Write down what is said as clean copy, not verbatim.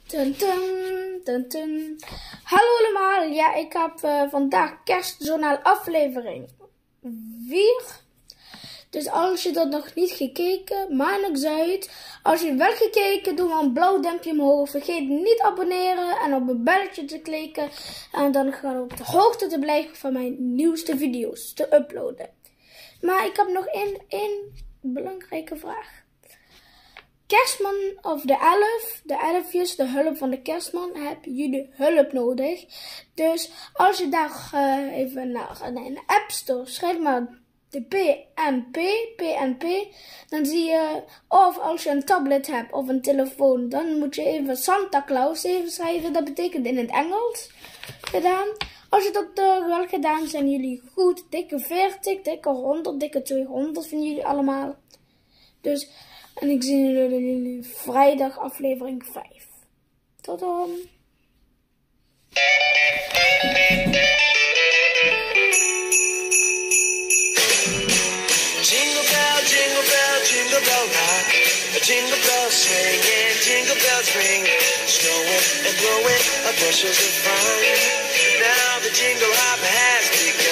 Tun, tun, tun, tun. Hallo allemaal, ja, ik heb vandaag kerstjournaal aflevering 4. Dus als je dat nog niet gekeken, maakt niks uit. Als je wel gekeken, doe maar een blauw duimpje omhoog. Vergeet niet te abonneren en op het belletje te klikken. En dan gaan we op de hoogte te blijven van mijn nieuwste video's te uploaden. Maar ik heb nog één belangrijke vraag. Kerstman of de elfjes, de hulp van de kerstman, hebben jullie hulp nodig. Dus als je daar even naar een App Store schrijft maar de PNP, dan zie je, of als je een tablet hebt of een telefoon, dan moet je even Santa Claus even schrijven. Dat betekent in het Engels gedaan. Als je dat wel gedaan, zijn jullie goed. Dikke 40, dikke 100, dikke 200 van jullie allemaal. Dus... En ik zie jullie vrijdag aflevering 5. Tot dan. Jingle bell, jingle bell, jingle bell rock. A jingle bell swing and jingle bells ring. Snowing and blowing, bushels of fun. Now the jingle hop has begun.